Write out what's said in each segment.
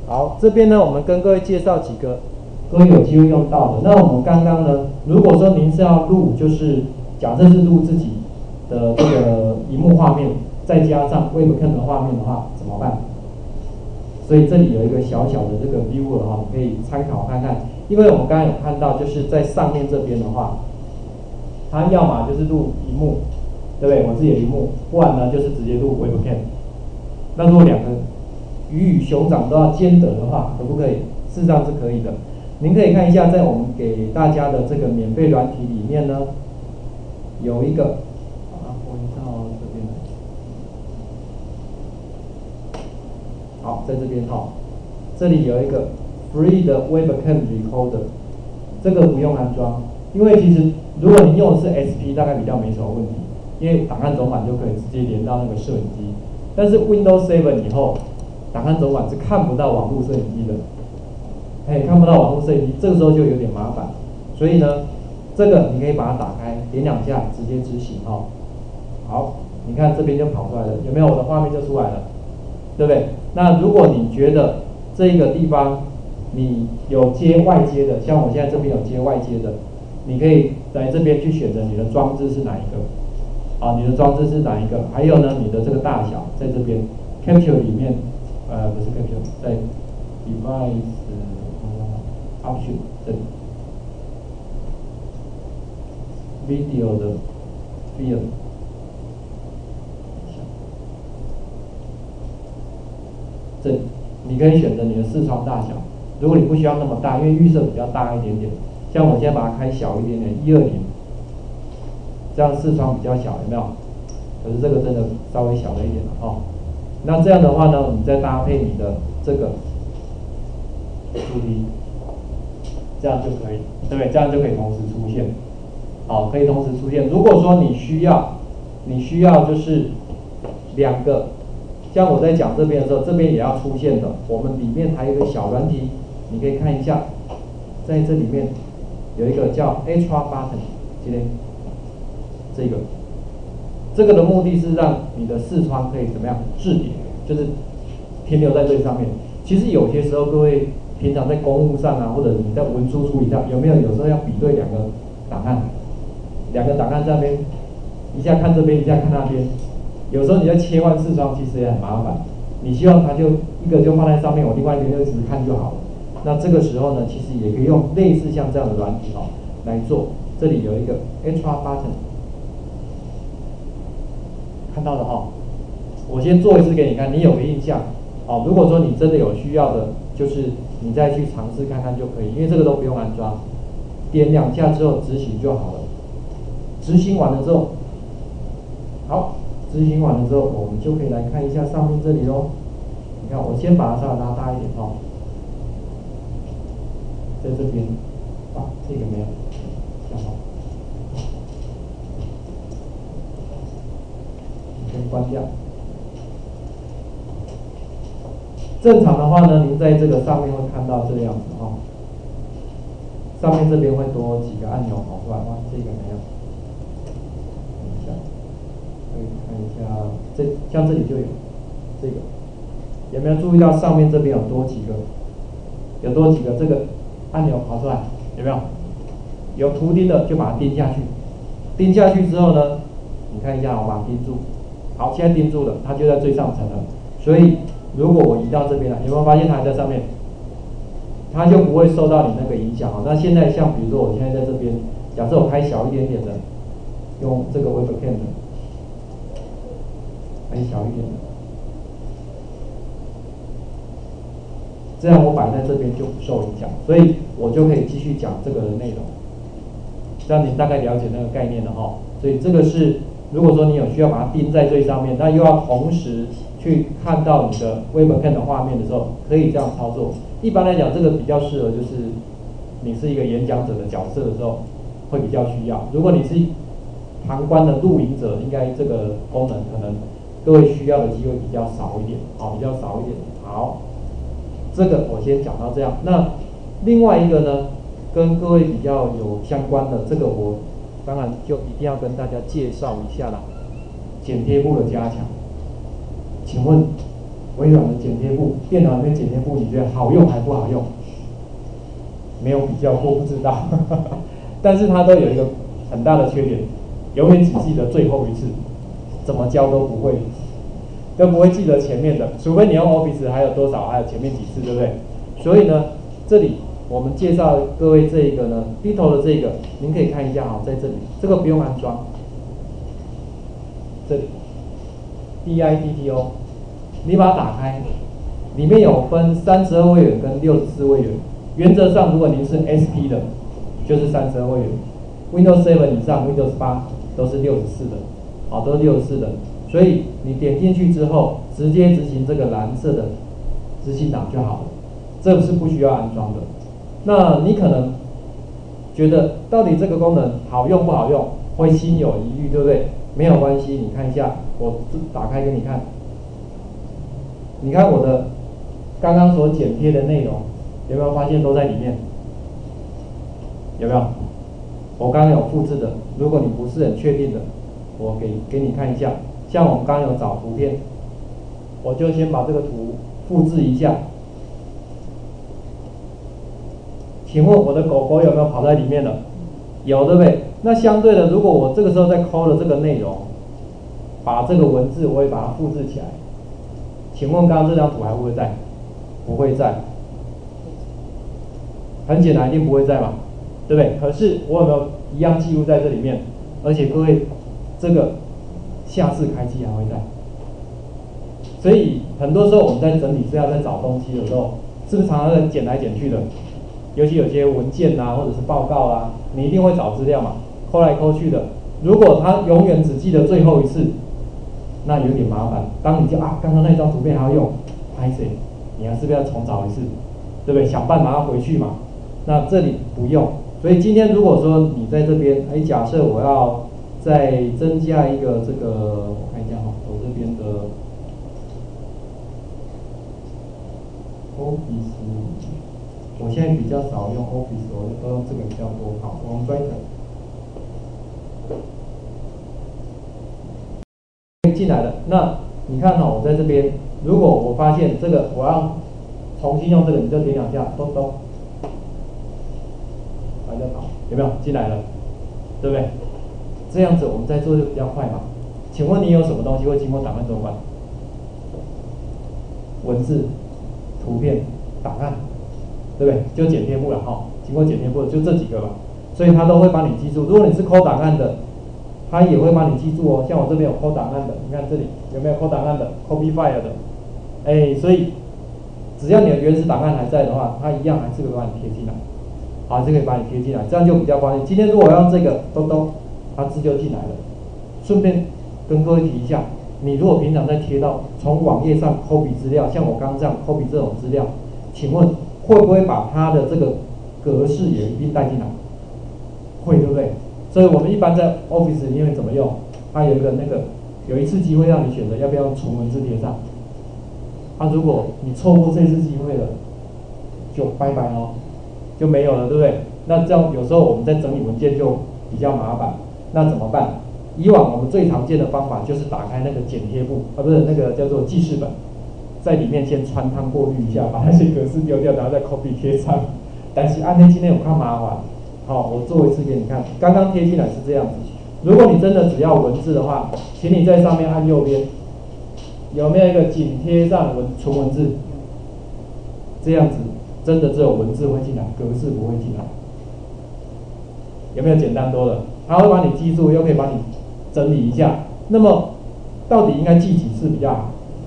好，这边呢，我们跟各位介绍几个各位有机会用到的。那我们刚刚呢，如果说您是要录，就是假设是录自己的这个荧幕画面，再加上 Webcam 的画面的话，怎么办？所以这里有一个小小的这个 viewer 哈，可以参考看看。因为我们刚刚有看到，就是在上面这边的话，它要么就是录荧幕，对不对？我自己的荧幕，不然呢就是直接录 Webcam。那如果两个鱼与熊掌都要兼得的话，可不可以？事实上是可以的。您可以看一下，在我们给大家的这个免费软体里面呢，有一个，回到这边来。好，在这边这里有一个 Free 的 Webcam Recorder， 这个不用安装，因为其实如果你用的是 SP， 大概比较没什么问题，因为档案总版就可以直接连到那个摄影机。但是 Windows 7以后，档案总版是看不到网络摄影机的，看不到网络摄影机，这个时候就有点麻烦。所以呢，这个你可以把它打开，点两下直接执行好，你看这边就跑出来了，有没有？我的画面就出来了，对不对？那如果你觉得这一个地方你有接外接的，像我现在这边有接外接的，你可以在这边去选择你的装置是哪一个。你的装置是哪一个？还有呢，你的这个大小在这边 Capture 里面，不是 Capture， 在 Device Option 这里 Video 的 Field， 这里你可以选择你的视窗大小。如果你不需要那么大，因为预设比较大一点点，像我现在把它开小一点点，120。这样视窗比较小，有没有？可是这个真的稍微小了一点了那这样的话呢，你再搭配你的这个2D， 这样就可以，对不对？这样就可以同时出现，可以同时出现。如果说你需要就是两个，像我在讲这边的时候，这边也要出现的。我们里面还有一个小软体，你可以看一下，在这里面有一个叫 Extra Button， 今天。这个的目的是让你的视窗可以怎么样置顶，就是停留在最上面。其实有些时候，各位平常在公务上或者你在文书处理上，有时候要比对两个档案在那边，一下看这边，一下看那边，有时候你在切换视窗，其实也很麻烦。你希望它就一个就放在上面，我另外一边就只看就好了。那这个时候呢，其实也可以用类似像这样的软体来做。这里有一个 Extra Button。看到的我先做一次给你看，你有个印象如果说你真的有需要的，就是你再去尝试看看就可以，因为这个都不用安装，点两下之后执行就好了。执行完了之后，执行完了之后，我们就可以来看一下上面这里咯。你看，我先把它稍微拉大一点在这边这个没有，先关掉。正常的话呢，您在这个上面会看到这个样子上面这边会多几个按钮跑出来这个没有。等一下，可以看一下，像这里就有这个，有没有注意到上面这边有多几个？这个按钮跑出来，有没有？有图钉的就把它钉下去，钉下去之后呢，你看一下，我把它钉住。好，现在钉住了，它就在最上层了。所以如果我移到这边来，有没有发现它还在上面？它就不会受到你那个影响那现在像比如说我现在在这边，假设我开小一点点的，用这个 Webcam 的，开小一点的，这样我摆在这边就不受影响，所以我就可以继续讲这个的内容。这样你大概了解那个概念了所以这个是。如果说你有需要把它钉在最上面，那又要同时去看到你的 Webcam 的画面的时候，可以这样操作。一般来讲，这个比较适合就是你是一个演讲者的角色的时候会比较需要。如果你是旁观的录影者，应该这个功能可能各位需要的机会比较少一点，比较少一点。好，这个我先讲到这样。那另外一个呢，跟各位比较有相关的，这个我。当然，就一定要跟大家介绍一下啦，剪贴簿的加强。请问微软的剪贴簿，电脑里面剪贴簿，你觉得好用还不好用？没有比较过，不知道。但是它都有一个很大的缺点，永远只记得最后一次，怎么教都不会，都不会记得前面的，除非你用 Office 还有多少，还有前面几次，对不对？所以呢，这里我们介绍各位这一个呢，低头的这个，您可以看一下哈，在这里，这个不用安装，这里 DITTO， 你把它打开，里面有分32位元跟64位元。原则上，如果您是 SP 的，就是32位元 ；Windows 7以上 ，Windows 8都是64的，好，都是64的。所以你点进去之后，直接执行这个蓝色的执行档就好了，这是不需要安装的。那你可能觉得到底这个功能好用不好用，会心有疑虑，对不对？没有关系，你看一下，我打开给你看。你看我的刚刚所剪贴的内容。有没有发现都在里面？有没有？我刚刚有复制的，如果你不是很确定的，我给你看一下。像我们刚刚有找图片，我就先把这个图复制一下。请问我的狗狗有没有跑在里面了？有，对不对？那相对的，如果我这个时候再抠了这个内容，把这个文字我也把它复制起来，请问刚刚这张图还会不会在？不会在。很简单，一定不会在嘛，对不对？可是我有没有一样记录在这里面？而且各位，这个下次开机还会在。所以很多时候我们在整理资料、在找东西的时候，是不是常常在剪来剪去的？尤其有些文件啊，或者是报告啊，你一定会找资料嘛，抠来抠去的。如果他永远只记得最后一次，那有点麻烦。当你就刚刚那张图片还要用，拍谁？你还是不是要重找一次？对不对？想办法要回去嘛。那这里不用，所以今天如果说你在这边，假设我要再增加一个这个，我看一下哈，我这边的 Office， 我现在比较少用 Office， 我都用这个比较多。好，我们 Writer 进来了，那你看哈，我在这边，如果我发现这个我要重新用这个，你就点两下，咚咚。有没有进来了？对不对？这样子我们再做就比较快嘛。请问你有什么东西会经过档案怎么办？文字、图片、档案，对不对？就剪贴簿了哈。经过剪贴簿就这几个吧，所以它都会帮你记住。如果你是抠档案的，它也会帮你记住哦。像我这边有抠档案的，你看这里有没有抠档案的 ？Copy file 的，所以只要你的原始档案还在的话，它一样还是会帮你贴进来。好，这个把你贴进来，这样就比较方便。今天如果我要这个咚咚，它字就进来了。顺便跟各位提一下，你如果平常在贴到从网页上 copy 资料，像我刚刚这样 copy 这种资料，请问会不会把它的这个格式也一并带进来？会，对不对？所以我们一般在 Office 里面怎么用？它有一个有一次机会让你选择要不要用纯文字贴上。如果你错过这次机会了，就拜拜哦。就没有了，对不对？那这样有时候我们在整理文件就比较麻烦，那怎么办？以往我们最常见的方法就是打开那个剪贴簿，不是那个叫做记事本，在里面先穿汤过滤一下，把那些格式丢掉，然后再 copy 贴上。但是今天我看麻烦，好，我做一次给你看。刚刚贴进来是这样子。如果你真的只要文字的话，请你在上面按右边，有没有一个紧贴上纯文字？这样子。真的只有文字会进来，格式不会进来，有没有简单多了？它会帮你记住，又可以帮你整理一下。那么，到底应该记几次比较好？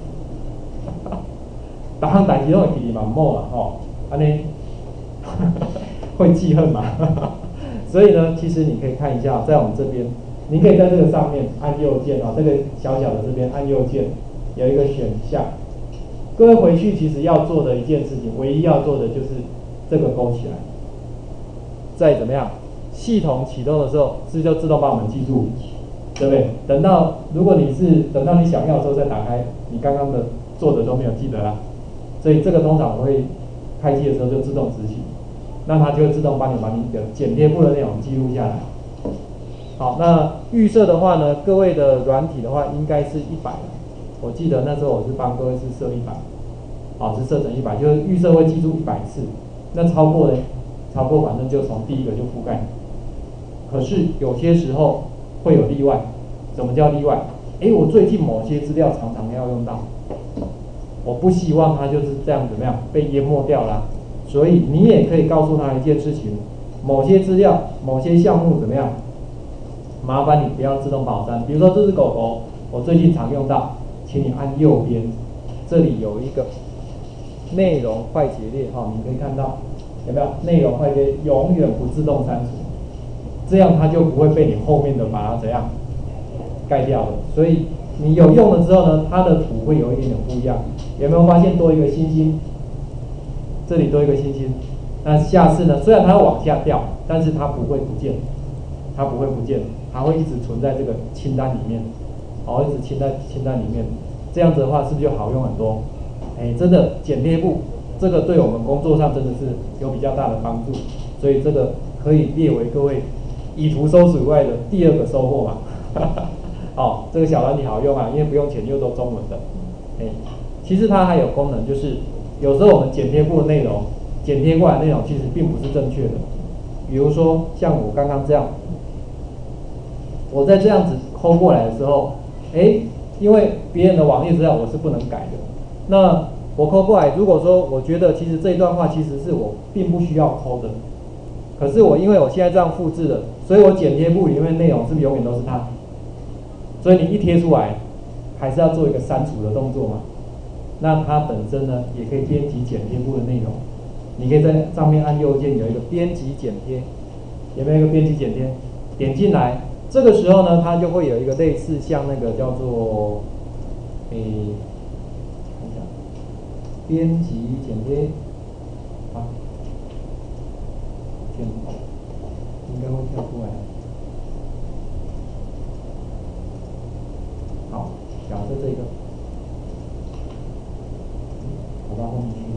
打上代志都会记蛮猛啦，安尼会记恨嘛？所以呢，其实你可以看一下，在我们这边，你可以在这个上面按右键这个小小的这边按右键，有一个选项。各位回去其实要做的一件事情，唯一要做的就是这个勾起来。再怎么样，系统启动的时候，是就自动帮我们记住，对不对？如果你是等到你想要的时候再打开，你刚刚的做的都没有记得啦。所以这个通常我会开机的时候就自动执行，那它就会自动帮你把你的剪贴簿的内容记录下来。好，那预设的话呢，各位的软体的话应该是100。 我记得那时候我是帮各位是设100，是设成100，就是预设会记住100次。那超过呢？超过反正就从第一个就覆盖。可是有些时候会有例外。什么叫例外？我最近某些资料常常要用到，我不希望它就是这样怎么样被淹没掉啦。所以你也可以告诉他一件事情：某些资料、某些项目怎么样？麻烦你不要自动保删。比如说这只狗狗，我最近常用到，请你按右边，这里有一个内容快捷列，你可以看到有没有？内容快捷永远不自动删除，这样它就不会被你后面的把它怎样盖掉了。所以你有用了之后呢，它的图会有一点点不一样。有没有发现多一个星星？这里多一个星星。那下次呢？虽然它往下掉，但是它不会不见，它不会不见，它会一直存在这个清单里面，一直清在清单里面。这样子的话，是不是就好用很多？真的剪贴簿，这个对我们工作上真的是有比较大的帮助，所以这个可以列为各位以图搜取以外的第2个收获嘛。这个小软体好用啊，因为不用钱又都中文的。其实它还有功能，就是有时候我们剪贴簿的内容，剪贴过来的内容其实并不是正确的。比如说像我刚刚这样，我在这样子抠过来的时候，因为别人的网页资料我是不能改的。那我抠过来，如果说我觉得其实这一段话其实是我并不需要抠的，可是因为我现在这样复制了，所以我剪贴簿里面内容是不是永远都是它？所以你一贴出来，还是要做一个删除的动作嘛？那它本身呢，也可以编辑剪贴簿的内容。你可以在上面按右键有一个编辑剪贴，有没有一个编辑剪贴？点进来，这个时候呢，它就会有一个类似像那个叫做，看一下，编辑剪贴，应该会跳出来。好，假设这个，跑到后面去。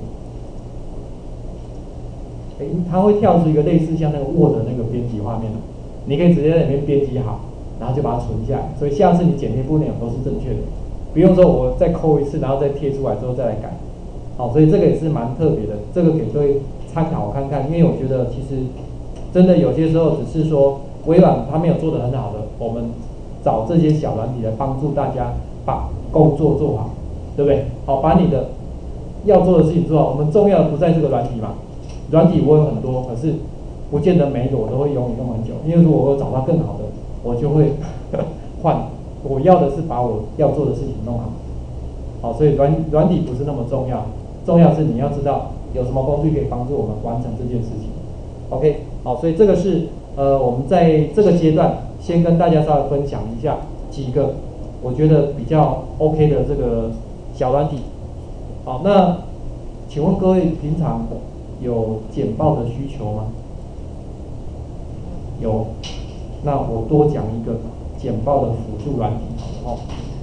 它会跳出一个类似像那个 Word 的那个编辑画面，你可以直接在里面编辑好，然后就把它存下来。所以下次你剪贴簿内容都是正确的，不用说我再抠一次，然后再贴出来之后再来改。所以这个也是蛮特别的，这个给各位参考看看。因为我觉得其实真的有些时候只是说微软它没有做得很好的，我们找这些小软体来帮助大家把工作做好，对不对？把你的要做的事情做好。我们重要的不在这个软体嘛。软体我有很多，可是不见得每一个我都会用很久。因为如果我找到更好的，我就会换。我要的是把我要做的事情弄好。所以软体不是那么重要，重要是你要知道有什么工具可以帮助我们完成这件事情。OK， 所以这个是我们在这个阶段先跟大家稍微分享一下几个我觉得比较 OK 的这个小软体。那请问各位平常有简报的需求吗？有，那我多讲一个简报的辅助软体，好不好？